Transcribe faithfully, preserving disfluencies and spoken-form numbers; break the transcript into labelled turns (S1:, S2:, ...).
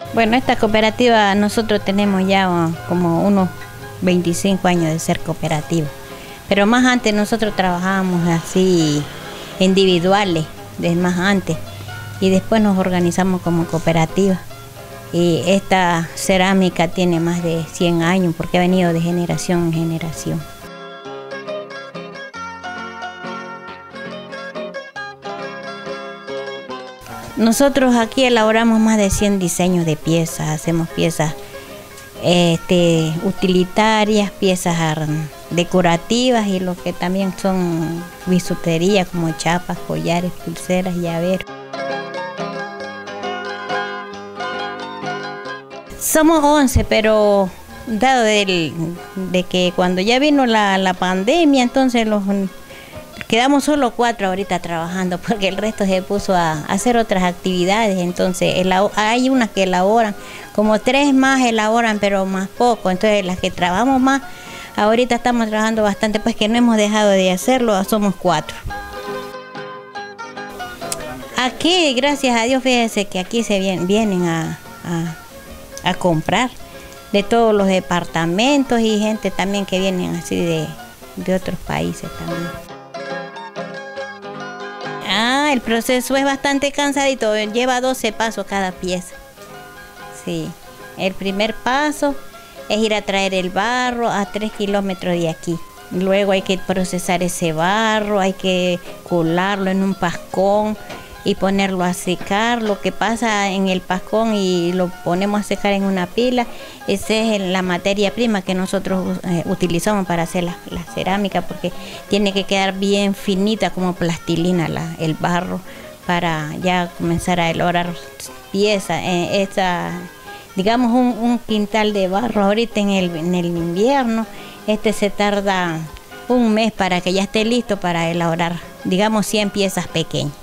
S1: Bueno, esta cooperativa nosotros tenemos ya como unos veinticinco años de ser cooperativa, pero más antes nosotros trabajábamos así individuales, desde más antes, y después nos organizamos como cooperativa. Y esta cerámica tiene más de cien años porque ha venido de generación en generación. Nosotros aquí elaboramos más de cien diseños de piezas, hacemos piezas este, utilitarias, piezas decorativas y lo que también son bisutería como chapas, collares, pulseras, llaveros. Somos once, pero dado del, de que cuando ya vino la, la pandemia, entonces los quedamos solo cuatro ahorita trabajando porque el resto se puso a, a hacer otras actividades. Entonces hay unas que elaboran, como tres más elaboran, pero más poco. Entonces las que trabajamos más, ahorita estamos trabajando bastante, pues que no hemos dejado de hacerlo, somos cuatro. Aquí, gracias a Dios, fíjense que aquí se vienen, vienen a, a, a comprar de todos los departamentos y gente también que vienen así de, de otros países también. Ah, el proceso es bastante cansadito, lleva doce pasos cada pieza. Sí, el primer paso es ir a traer el barro a tres kilómetros de aquí. Luego hay que procesar ese barro, hay que colarlo en un pascón y ponerlo a secar. Lo que pasa en el pascón y lo ponemos a secar en una pila, esa es la materia prima que nosotros eh, utilizamos para hacer la, la cerámica, porque tiene que quedar bien finita como plastilina la, el barro para ya comenzar a elaborar piezas. Eh, esa, digamos un, un quintal de barro ahorita en el, en el invierno, este se tarda un mes para que ya esté listo para elaborar, digamos cien piezas pequeñas.